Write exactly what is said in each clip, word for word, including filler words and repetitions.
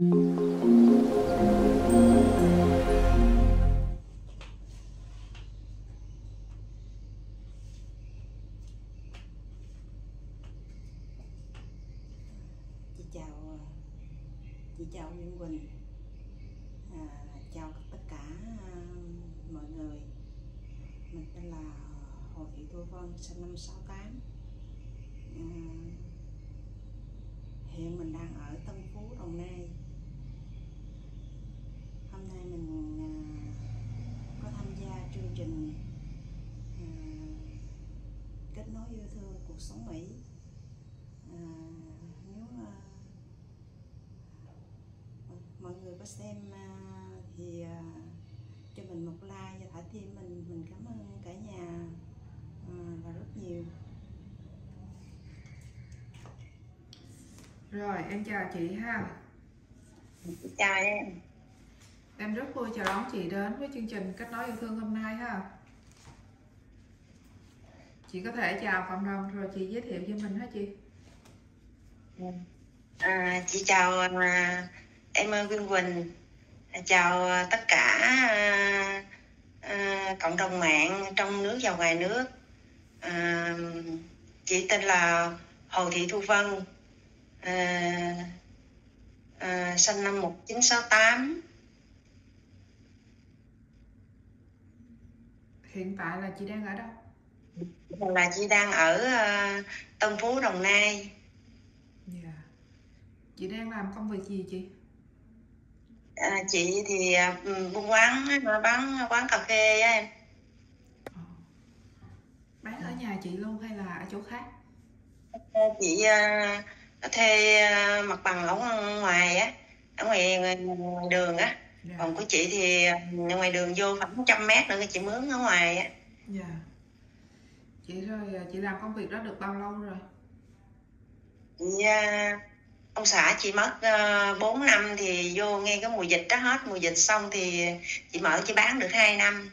Chị chào chị chào Nguyễn Quỳnh, à, chào tất cả à, mọi người. Mình tên là Hồ Thị Thu Vân, sinh năm sáu tám. À, hiện mình đang ở Tân Phú, Đồng Nai. Hôm nay mình à, có tham gia chương trình à, kết nối yêu thương cuộc sống Mỹ. À, nếu à, mọi người có xem à, thì à, cho mình một like và thả tim mình mình cảm ơn cả nhà à, là rất nhiều. Rồi, em chào chị ha. Chào em. Em rất vui chào đón chị đến với chương trình Kết nối yêu thương hôm nay ha. Chị có thể chào cộng đồng rồi chị giới thiệu cho mình hả chị? À, chị chào à, em Quyên Quỳnh, à, chào tất cả à, à, cộng đồng mạng trong nước và ngoài nước. À, chị tên là Hồ Thị Thu Vân, à, à, sinh năm một nghìn chín trăm sáu mươi tám. Hiện tại là chị đang ở đâu? Là chị đang ở uh, Tân Phú, Đồng Nai. Yeah. Chị đang làm công việc gì chị? À, chị thì uh, buôn quán, bán quán cà phê á em. Ờ. Bán ở nhà chị luôn hay là ở chỗ khác? Chị uh, thuê uh, mặt bằng ở ngoài á, ở ngoài, ngoài, ngoài đường á. Yeah. Còn của chị thì ngoài đường vô khoảng một trăm mét nữa chị mướn ở ngoài á. Dạ. Yeah. Chị rồi chị làm công việc đó được bao lâu rồi? Chị uh, ông xã chị mất uh, bốn năm thì vô ngay cái mùa dịch đó, hết mùa dịch xong thì chị mở chị bán được hai năm.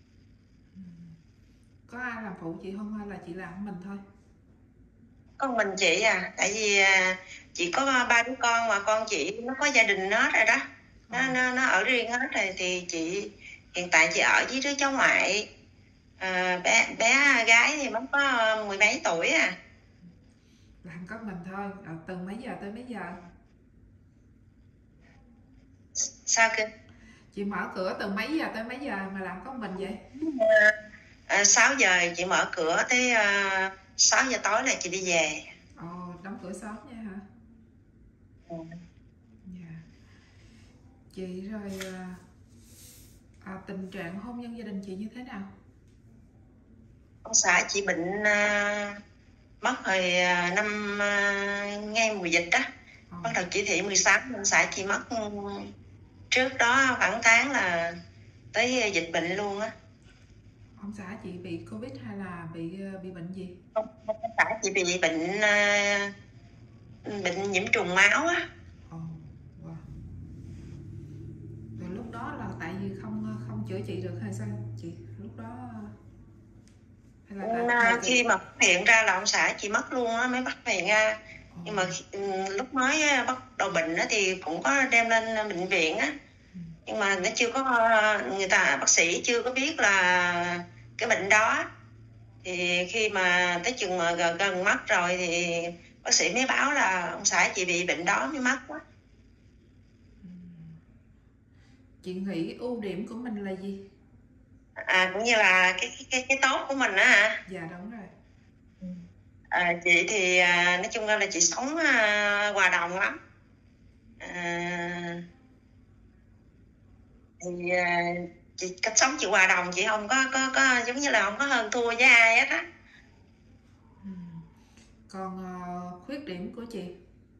Có ai làm phụ chị không hay là chị làm mình thôi? Con mình chị à, tại vì uh, chị có ba đứa con mà con chị nó có gia đình hết rồi đó. Nó, à. nó, nó ở riêng hết rồi thì chị hiện tại chị ở với đứa cháu ngoại. À, bé bé gái thì mới có mười mấy tuổi à. Làm có mình thôi. À, từ mấy giờ tới mấy giờ? Sao cơ? Chị mở cửa từ mấy giờ tới mấy giờ mà làm có mình vậy? À, sáu giờ chị mở cửa tới uh, sáu giờ tối là chị đi về. Ồ, đóng cửa sớm nha hả? Ừ. Yeah. Chị rồi à, tình trạng hôn nhân gia đình chị như thế nào? Ông xã chị bệnh uh, mất hồi uh, năm uh, ngay mùa dịch đó. Ừ. Bắt đầu chỉ thị mười sáu, ông xã chị mất trước đó khoảng tháng là tới dịch bệnh luôn á. Ông xã chị bị Covid hay là bị bị bệnh gì? Ông, ông xã chị bị bệnh uh, bệnh nhiễm trùng máu á. Ồ, wow. Rồi lúc đó là tại vì không không chữa trị được hay sao chị? Lúc đó hay là tại khi chị... mà phát hiện ra là ông xã chị mất luôn á mới phát hiện ra. Ồ. Nhưng mà lúc mới bắt đầu bệnh á thì cũng có đem lên bệnh viện á. Ừ. Nhưng mà nó chưa có, người ta bác sĩ chưa có biết là cái bệnh đó. Thì khi mà tới chừng mà gần, gần mất rồi thì bác sĩ mới báo là ông xã chị bị bệnh đó mới mất đó. Chị nghĩ ưu điểm của mình là gì? À, cũng như là cái cái cái tốt của mình á hả? Dạ đúng rồi. À, chị thì à, nói chung là chị sống à, hòa đồng lắm. À, thì à, chị cách sống chị hòa đồng, chị không có có có giống như là không có hơn thua với ai hết á. Ừ. Còn uh, khuyết điểm của chị?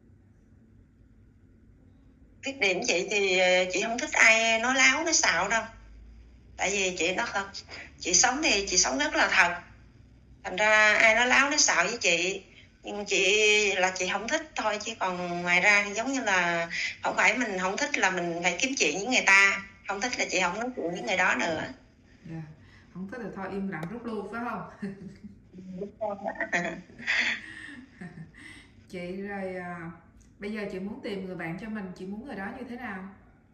Khuyết điểm chị thì chị không thích ai nói láo nói xạo đâu. Tại vì chị nó thật, chị sống thì chị sống rất là thật. Thành ra ai nói láo nói xạo với chị, nhưng chị là chị không thích thôi, chứ còn ngoài ra thì giống như là không phải mình không thích là mình phải kiếm chuyện với người ta, không thích là chị không nói chuyện với người đó nữa. Yeah. Không thích thì thôi im lặng rút lui phải không? Chị rồi Bây giờ chị muốn tìm người bạn cho mình, chị muốn người đó như thế nào?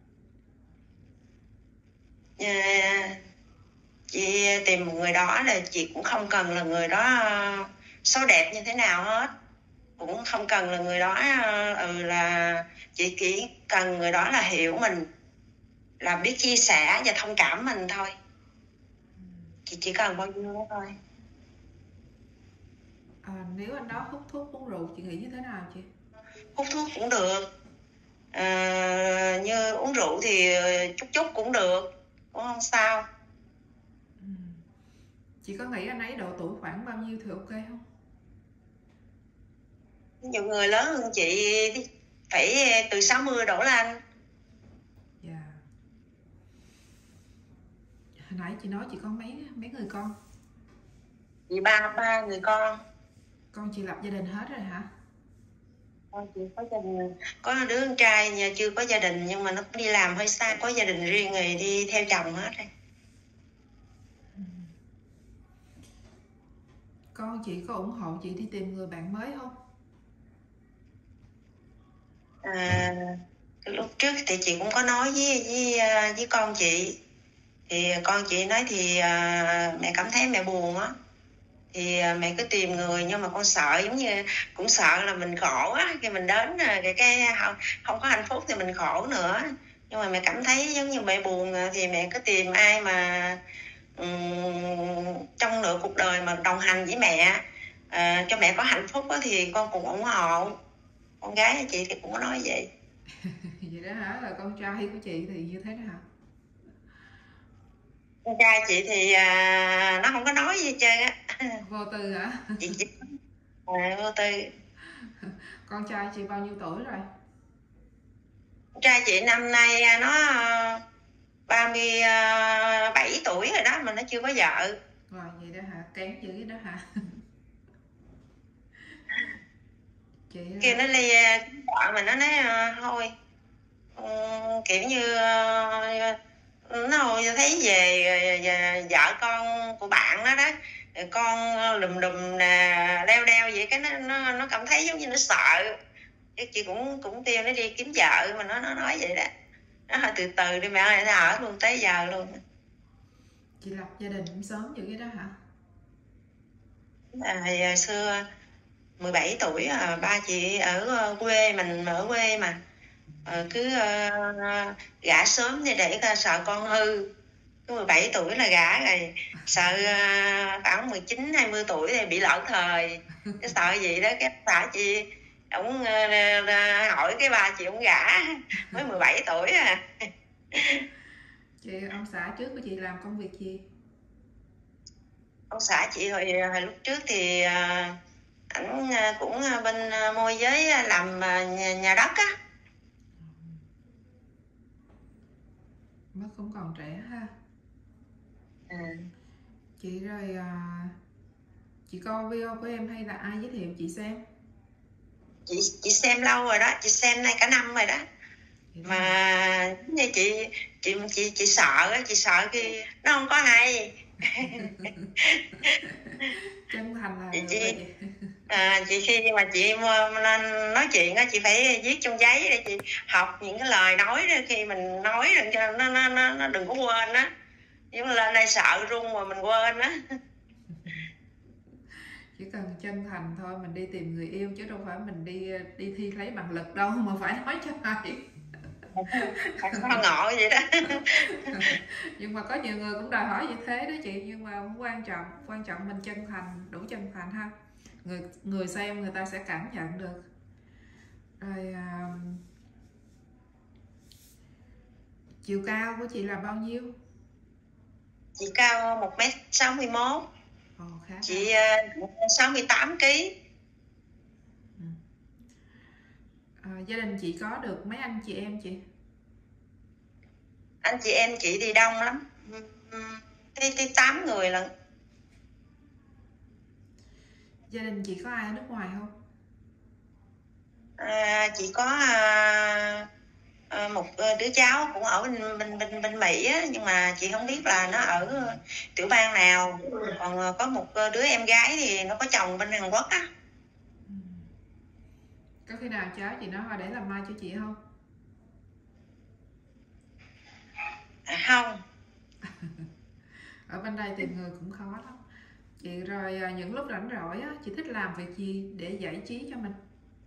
À, chị tìm một người đó là chị cũng không cần là người đó uh, xấu đẹp như thế nào hết, cũng không cần là người đó uh, ừ, là chị chỉ cần người đó là hiểu mình, là biết chia sẻ và thông cảm mình thôi. Chị chỉ cần bao nhiêu đó thôi. À, nếu anh đó hút thuốc uống rượu chị nghĩ như thế nào chị? Hút thuốc cũng được, à, như uống rượu thì chút chút cũng được, cũng không sao. Ừ. Chị có nghĩ anh ấy độ tuổi khoảng bao nhiêu thì ok không? Nhiều người lớn hơn chị phải từ sáu mươi đổ lên. Dạ. Hồi nãy chị nói chị có mấy mấy người con? Chị ba ba người con. Con chị lập gia đình hết rồi hả? Con chị có gia đình, có đứa con trai nhà chưa có gia đình nhưng mà nó cũng đi làm hơi xa, có gia đình riêng rồi, đi theo chồng hết rồi. Ừ. Con chị có ủng hộ chị đi tìm người bạn mới không? À, lúc trước thì chị cũng có nói với với với con chị, thì con chị nói thì à, mẹ cảm thấy mẹ buồn á, thì à, mẹ cứ tìm người, nhưng mà con sợ, giống như cũng sợ là mình khổ á, khi mình đến cái cái không, không có hạnh phúc thì mình khổ nữa. Nhưng mà mẹ cảm thấy giống như mẹ buồn thì mẹ cứ tìm ai mà um, trong nửa cuộc đời mà đồng hành với mẹ, à, cho mẹ có hạnh phúc á, thì con cũng ủng hộ. Con gái chị thì cũng có nói vậy. Vậy đó hả? Là con trai của chị thì như thế nào? Con trai chị thì à, nó không có nói gì hết trơn á. Vô tư hả? Chị chỉ à, vô tư. Con trai chị bao nhiêu tuổi rồi? Con trai chị năm nay à, nó ba mươi bảy tuổi rồi đó, mà nó chưa có vợ. Rồi vậy đó hả? Kén dữ đó hả? Chị Kia nó ly vợ mà nó nói à, thôi um, kiểu như uh, nó thấy về, về vợ con của bạn nó đó, con lùm lùm nè, đeo đeo vậy, cái nó nó nó cảm thấy giống như nó sợ. Cái chị cũng cũng kêu nó đi kiếm vợ, mà nó nó nói vậy đó, nó hơi từ từ đi mẹ ơi, nó ở luôn tới giờ luôn. Chị lập gia đình cũng sớm dữ cái đó hả? À, hồi xưa mười bảy tuổi à, ba chị ở quê, mình ở quê mà à, cứ uh, gả sớm thì để sợ con hư. Cứ mười bảy tuổi là gả rồi, sợ uh, khoảng mười chín hai mươi tuổi thì bị lỡ thời. Cái sợ gì đó, cái bà chị ông uh, hỏi cái bà chị ông gả mới mười bảy tuổi à. Chị, ông xã trước của chị làm công việc gì? Ông xã chị hồi, hồi lúc trước thì uh, ảnh uh, cũng uh, bên uh, môi giới, làm uh, nhà, nhà đất á. Mới cũng còn trẻ ha. À. Chị rồi à, chị coi video của em hay là ai giới thiệu chị xem? Chị chị xem lâu rồi đó, chị xem nay cả năm rồi đó. Mà như chị chị chị chị sợ chị sợ khi nó không có hay. Chân thành là chị, được chị, rồi chị. À, chị khi mà chị nói chuyện á, chị phải viết trong giấy để chị học những cái lời nói đó, khi mình nói đừng cho nó nó nó, nó đừng có quên á, nhưng mà lên đây sợ run mà mình quên á. Chỉ cần chân thành thôi, mình đi tìm người yêu chứ đâu phải mình đi đi thi lấy bằng lực đâu mà phải nói cho hay. Nó ngộ vậy đó. Nhưng mà có nhiều người cũng đòi hỏi như thế đó chị, nhưng mà không quan trọng, quan trọng mình chân thành, đủ chân thành ha, người người xem người ta sẽ cảm nhận được. Rồi à, chiều cao của chị là bao nhiêu? Chị cao một mét sáu mươi mốt. Ồ, khá chị uh, sáu mươi tám ký. Ừ. À, gia đình chị có được mấy anh chị em chị? Anh chị em chị thì đông lắm, tới tới tám người lận. Gia đình chị có ai ở nước ngoài không? À, chị có à, à, một đứa cháu cũng ở bên bên bên, bên Mỹ á, nhưng mà chị không biết là nó ở tiểu bang nào. Còn có một đứa em gái thì nó có chồng bên Hàn Quốc á. Có khi nào cháu chị nói để làm mai cho chị không? À, không. Ở bên đây tìm người cũng khó lắm chị. Rồi những lúc rảnh rỗi á, chị thích làm việc gì để giải trí cho mình?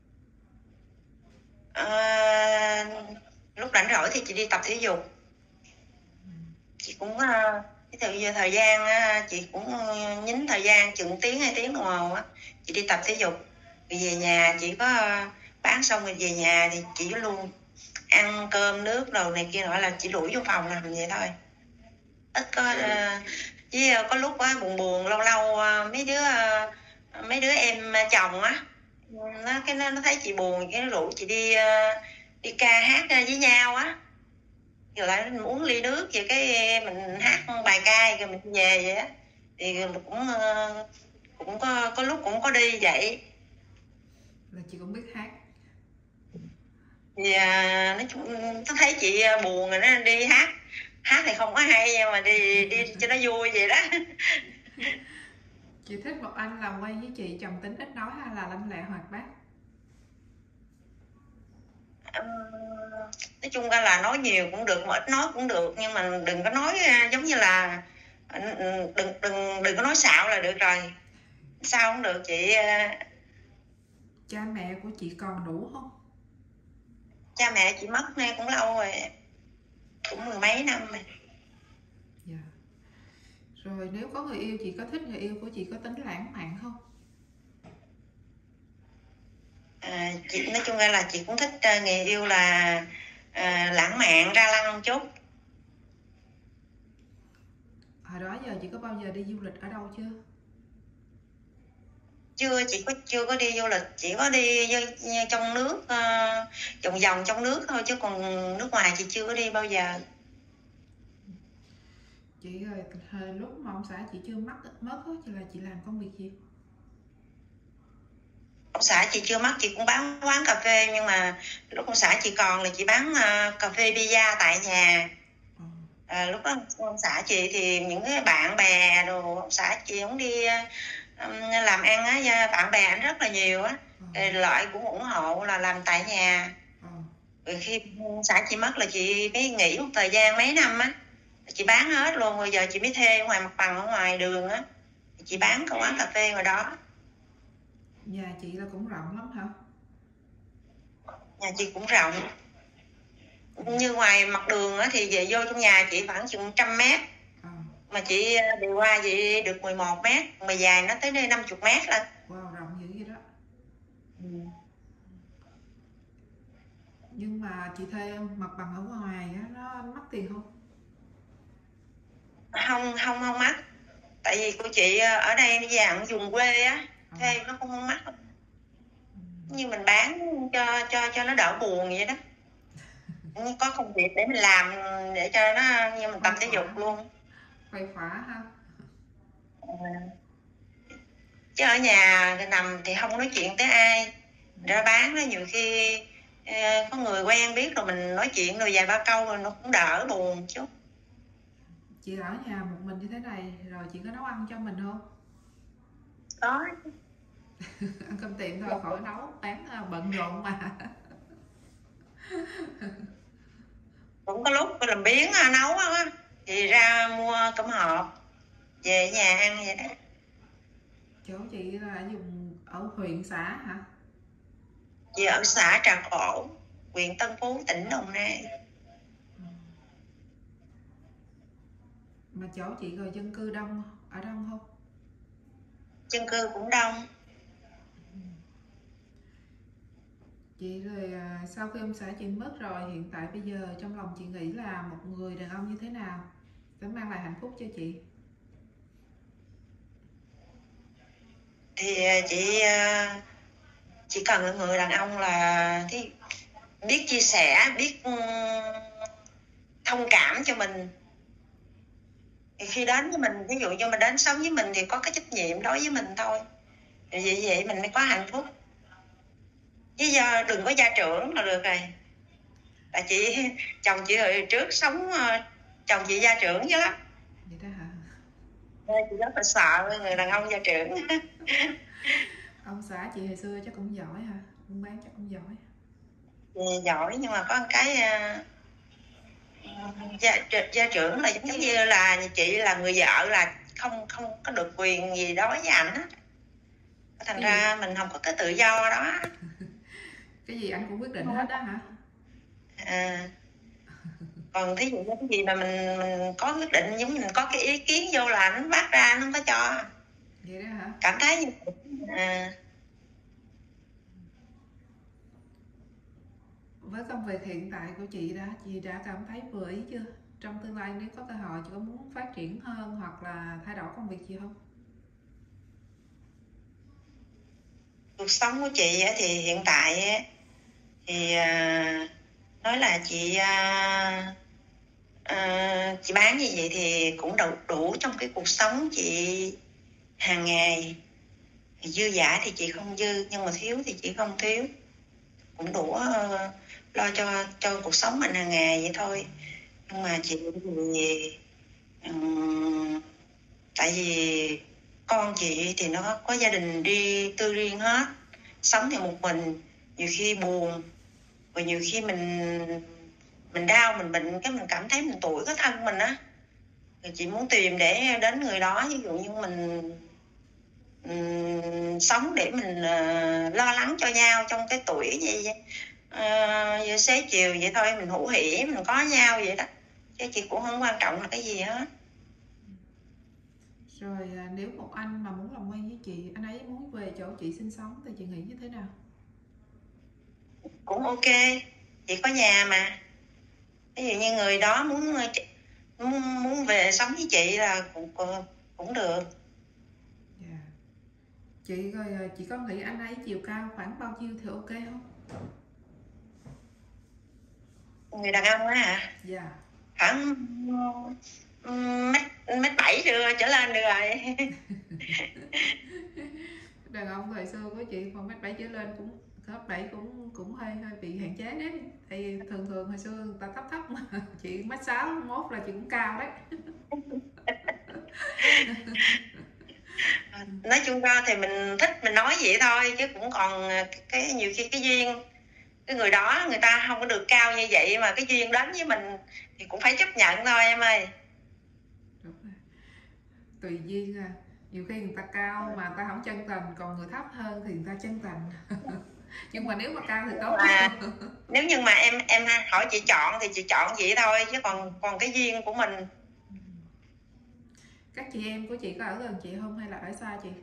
À, lúc rảnh rỗi thì chị đi tập thể dục. Chị cũng cái thời, thời gian chị cũng nhín thời gian chừng tiếng hai tiếng đồng hồ á, chị đi tập thể dục. Rồi về nhà chị có bán xong rồi về nhà thì chị luôn ăn cơm nước đồ này kia nọ là chị đuổi vô phòng làm vậy thôi. Ít có với có lúc á buồn buồn lâu lâu mấy đứa mấy đứa em chồng á nó cái nó, nó thấy chị buồn cái nó rủ chị đi đi ca hát với nhau á, rồi lại mình uống ly nước vậy cái mình hát bài ca rồi mình về vậy á, thì cũng cũng có có lúc cũng có đi vậy. Là chị cũng biết hát. Thì nói chung nó thấy chị buồn rồi nó đi hát, hát thì không có hay nhưng mà đi đi cho nó vui vậy đó. Chị thích một anh làm quen với chị trầm tính ít nói hay là lanh lẹ hoạt bát? Um, nói chung ra là nói nhiều cũng được mà ít nói cũng được, nhưng mà đừng có nói giống như là đừng đừng đừng có nói xạo là được rồi. Sao không được chị? Cha mẹ của chị còn đủ không? Cha mẹ chị mất nay cũng lâu rồi, cũng mười mấy năm rồi. Dạ. Rồi nếu có người yêu, chị có thích người yêu của chị có tính lãng mạn không? À, chị nói chung ra là chị cũng thích uh, người yêu là uh, lãng mạn ra lăng chút. Hồi đó giờ chị có bao giờ đi du lịch ở đâu chưa? Chưa, chị có chưa có đi du lịch, chỉ có đi trong nước, uh, vòng vòng trong nước thôi, chứ còn nước ngoài chị chưa có đi bao giờ. Chị rồi thời lúc mà ông xã chị chưa mắc mất hết thì là chị làm công việc gì? Ông xã chị chưa mất chị cũng bán quán cà phê, nhưng mà lúc ông xã chị còn là chị bán uh, cà phê pizza tại nhà. Ừ. À, lúc đó ông xã chị thì những cái bạn bè đồ ông xã chị cũng đi um, làm ăn á, bạn bè anh rất là nhiều á. Ừ. Loại cũng ủng hộ là làm tại nhà. Ừ. Rồi khi ông xã chị mất là chị mới nghỉ một thời gian mấy năm á, chị bán hết luôn, rồi giờ chị mới thuê ngoài mặt bằng ở ngoài đường á, chị bán cái quán cà phê ngoài đó. Nhà chị là cũng rộng lắm hả? Nhà chị cũng rộng, như ngoài mặt đường á thì về vô trong nhà chị khoảng chừng trăm mét. À. Mà chị đi qua chị được mười một mét, mà dài nó tới đây năm mươi mét lên. Wow, rộng dữ vậy đó. Ừ. Nhưng mà chị thuê mặt bằng ở ngoài á, nó mắc tiền không? Không, không, không mắc. Tại vì của chị ở đây dạng vùng quê á, à. Thuê nó cũng không mắc. Ừ. Nhưng mình bán cho cho cho nó đỡ buồn vậy đó. Có công việc để mình làm để cho nó như mình tập thể dục luôn. Khuây khỏa ha. À. Chứ ở nhà nằm thì không nói chuyện tới ai. Ra bán đó nhiều khi có người quen biết rồi mình nói chuyện rồi vài ba câu rồi nó cũng đỡ buồn chút. Chị ở nhà một mình như thế này rồi chị có nấu ăn cho mình không? Có. Ăn cơm tiệm thôi, khỏi nấu, bán bận rộn mà. Cũng có lúc làm biếng nấu á thì ra mua cơm hộp về nhà ăn vậy đó. Chỗ chị là dùng ở huyện xã hả? Chị ở xã Trà Cổ, huyện Tân Phú, tỉnh Đồng Nai. Ừ. Mà chỗ chị rồi dân cư đông, ở đông không? Dân cư cũng đông. Ừ. Chị rồi sau khi ông xã chị mất rồi, hiện tại bây giờ trong lòng chị nghĩ là một người đàn ông như thế nào sẽ mang lại hạnh phúc cho chị? Thì chị chỉ cần người đàn ông là thì biết chia sẻ, biết thông cảm cho mình. Thì khi đến với mình, ví dụ như mình đến sống với mình thì có cái trách nhiệm đối với mình thôi. Thì vậy vậy mình mới có hạnh phúc. Chứ do đừng có gia trưởng là được rồi. Là chị chồng chị hồi trước sống chồng chị gia trưởng dữ lắm. Vậy đó hả? Chị rất là sợ người đàn ông gia trưởng. Ông xã chị hồi xưa chắc cũng giỏi hả? bán chắc cũng giỏi. Thì giỏi nhưng mà có một cái uh, gia, gia trưởng là giống như là chị là người vợ là không không có được quyền gì đối với ảnh á, thành Cái ra gì? mình không có cái tự do đó. Cái gì anh cũng quyết định hết đó hả? À, còn thí dụ như cái gì mà mình mình có quyết định, giống mình có cái ý kiến vô là anh bắt ra, anh không có cho. Vậy đó hả? Cảm thấy như à. Với công việc hiện tại của chị đã chị đã cảm thấy vừa ý chưa? Trong tương lai nếu có cơ hội chị có muốn phát triển hơn hoặc là thay đổi công việc gì không? Cuộc sống của chị thì hiện tại thì nói là chị chị bán như vậy thì cũng đủ đủ trong cái cuộc sống chị hàng ngày. Dư dả thì chị không dư, nhưng mà thiếu thì chị không thiếu, cũng đủ lo cho cho cuộc sống mình hàng ngày vậy thôi. Nhưng mà chị thì um, tại vì con chị thì nó có gia đình đi tư riêng hết, sống thì một mình, nhiều khi buồn, rồi nhiều khi mình mình đau, mình bệnh, cái mình cảm thấy mình tủi cái thân mình á, thì chị muốn tìm để đến người đó, ví dụ như mình um, sống để mình uh, lo lắng cho nhau trong cái tuổi vậy, uh, như xế chiều vậy thôi, mình hữu hỉ, mình có nhau vậy đó, chứ chị cũng không quan trọng là cái gì hết. Rồi nếu một anh mà muốn làm quen với chị, anh ấy muốn về chỗ chị sinh sống thì chị nghĩ như thế nào? Cũng ok, chị có nhà mà. Ví dụ như người đó muốn muốn, muốn về sống với chị là cũng cũng được. Yeah. Chị rồi chị có nghĩ anh ấy chiều cao khoảng bao nhiêu thì ok không? Người đàn ông á hả? Dạ. Yeah. Khoảng mét mét bảy trở lên được rồi. Đàn ông thời xưa của chị khoảng mét bảy trở lên cũng cấp bảy cũng cũng hơi hơi bị hạn chế đấy. Thì thường thường hồi xưa người ta thấp thấp mà chị mét sáu mốt là chị cũng cao đấy. Nói chung ra thì mình thích mình nói vậy thôi, chứ cũng còn cái nhiều khi cái duyên, cái người đó người ta không có được cao như vậy mà cái duyên đến với mình thì cũng phải chấp nhận thôi em ơi. Đúng rồi. Tùy duyên à, nhiều khi người ta cao mà người ta không chân tình, còn người thấp hơn thì người ta chân tình. Nhưng mà nếu mà cao thì tốt. À, nếu như mà em em hỏi chị chọn thì chị chọn vậy thôi, chứ còn còn cái duyên của mình. Các chị em của chị có ở gần chị không hay là ở xa chị?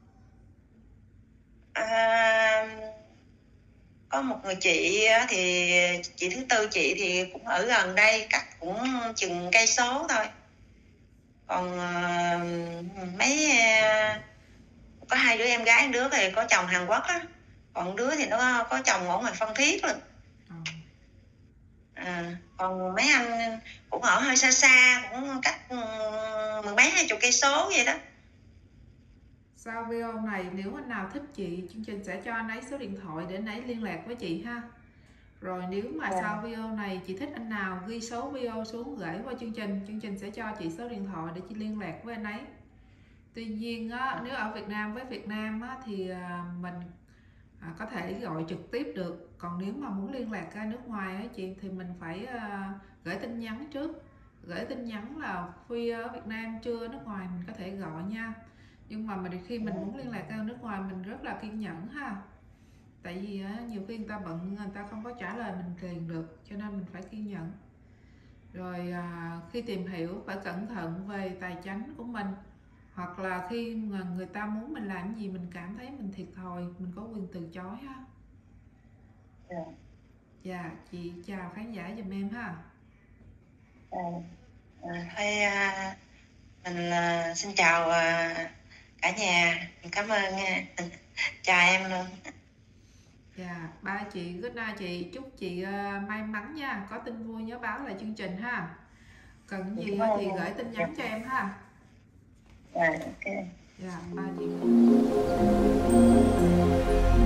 À, có một người chị thì chị thứ tư chị thì cũng ở gần đây, cách cũng chừng cây số thôi. Còn uh, mấy uh, có hai đứa em gái, đứa thì có chồng Hàn Quốc á, còn đứa thì nó có chồng ở ngoài Phan Thiết luôn. À, còn mấy anh cũng ở hơi xa xa, cũng cách mười mấy hai chục cây số vậy đó. Sau video này nếu anh nào thích chị, chương trình sẽ cho anh ấy số điện thoại để anh ấy liên lạc với chị ha. Rồi nếu mà yeah. sau video này chị thích anh nào ghi số video xuống gửi qua chương trình, chương trình sẽ cho chị số điện thoại để chị liên lạc với anh ấy. Tuy nhiên á, nếu ở Việt Nam với Việt Nam á, thì mình à, có thể gọi trực tiếp được. Còn nếu mà muốn liên lạc ra nước ngoài á, chị thì mình phải uh, gửi tin nhắn trước. Gửi tin nhắn là Phi ở Việt Nam chưa, nước ngoài mình có thể gọi nha. Nhưng mà mình khi mình muốn liên lạc ra nước ngoài mình rất là kiên nhẫn ha. Tại vì á, nhiều khi người ta bận, người ta không có trả lời mình liền được, cho nên mình phải kiên nhẫn. Rồi à, khi tìm hiểu phải cẩn thận về tài chính của mình. Hoặc là khi mà người ta muốn mình làm gì mình cảm thấy mình thiệt thòi, mình có quyền từ chối ha. Dạ. Yeah. Dạ, chị chào khán giả giùm em ha. À, à, thôi à, mình à, xin chào à, cả nhà, cảm ơn nha. Chào em luôn. Dạ, ba chị, good night chị, chúc chị uh, may mắn nha, có tin vui nhớ báo lại chương trình ha. Cần gì thì gửi tin nhắn cho em ha. Dạ, ok. Dạ, ba chị.